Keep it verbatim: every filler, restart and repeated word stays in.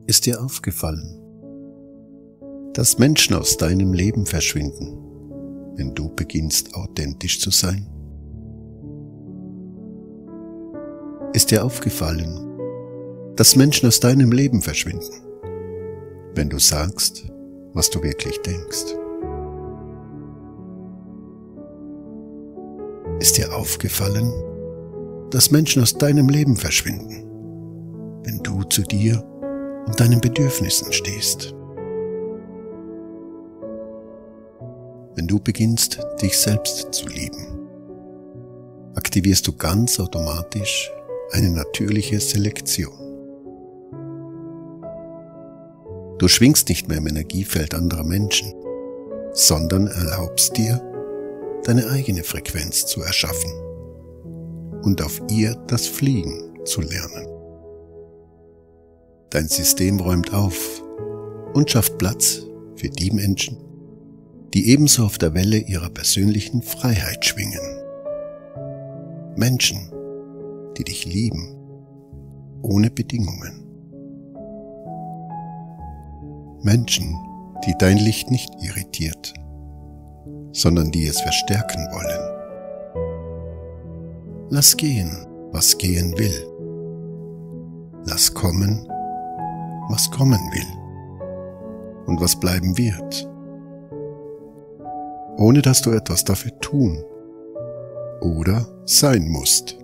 Ist dir aufgefallen, dass Menschen aus deinem Leben verschwinden, wenn du beginnst, authentisch zu sein? Ist dir aufgefallen, dass Menschen aus deinem Leben verschwinden, wenn du sagst, was du wirklich denkst? Ist dir aufgefallen, dass Menschen aus deinem Leben verschwinden, wenn du zu dir und deinen Bedürfnissen stehst? Wenn du beginnst, dich selbst zu lieben, aktivierst du ganz automatisch eine natürliche Selektion. Du schwingst nicht mehr im Energiefeld anderer Menschen, sondern erlaubst dir, deine eigene Frequenz zu erschaffen und auf ihr das Fliegen zu lernen. Dein System räumt auf und schafft Platz für die Menschen, die ebenso auf der Welle ihrer persönlichen Freiheit schwingen. Menschen, die dich lieben, ohne Bedingungen. Menschen, die dein Licht nicht irritiert, sondern die es verstärken wollen. Lass gehen, was gehen will. Lass kommen, was kommen will. Und was bleiben wird. Ohne dass du etwas dafür tun oder sein musst.